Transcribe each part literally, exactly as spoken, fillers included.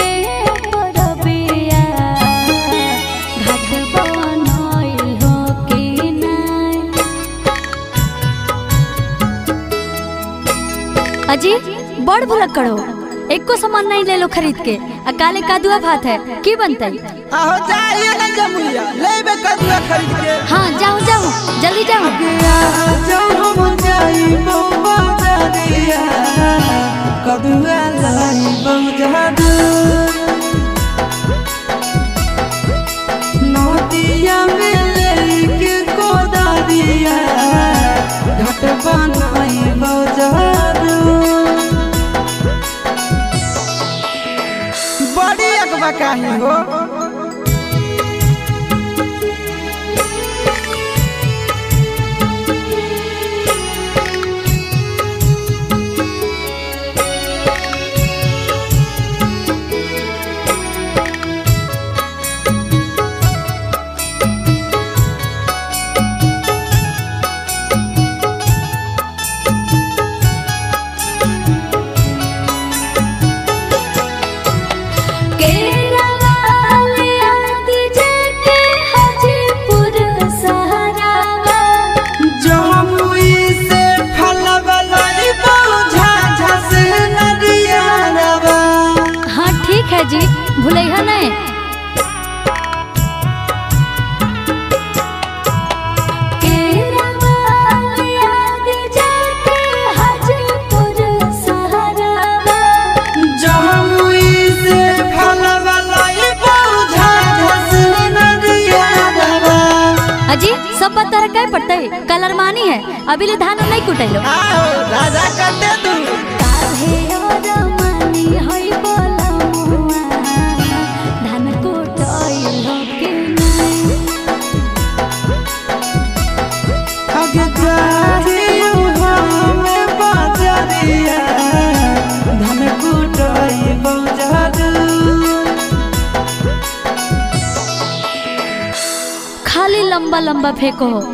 के परबिया घाट बनाइल हो कि नहीं। अजी बड़ भुलक करो, एको सामान नहीं ले लो खरीद के। आ काले कादुआ भात है की बनते? आहो जाइए ना जमुइया लेबे कादुआ खरीद के। हाँ जाओ जाओ जल्दी जाओ। जाओ हम जाई बम्बा जानिया कादुआ लाई बहुजादू नदिया में लेके कोदारिया घाट बनाई बहुजादू। बड़ी अकबा काहे हो जी भूलेगा नहीं। अजी सब बता क्या पड़ता है, कलर मानी है अभी ले धान नहीं कुटे लो। राजा कटे तू खाली लंबा लंबा फेंको हो।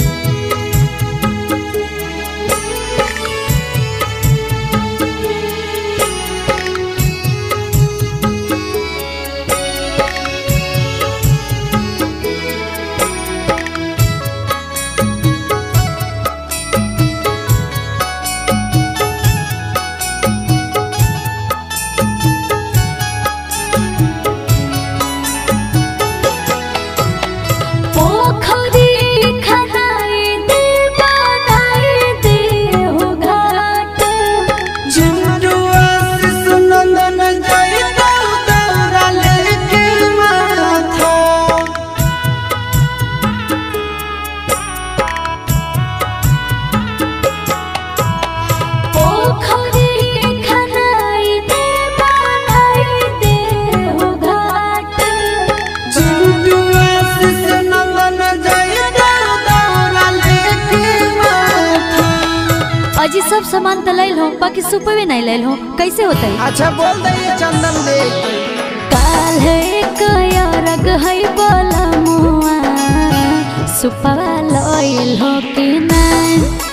अजी सब सामान तो ले लो, बाकी सुप भी नहीं ले लो, कैसे होता है? अच्छा बोल दे ये चंदन दे काल है कयारग है बोला मुआ सुपवा लोइल हो कि नहीं।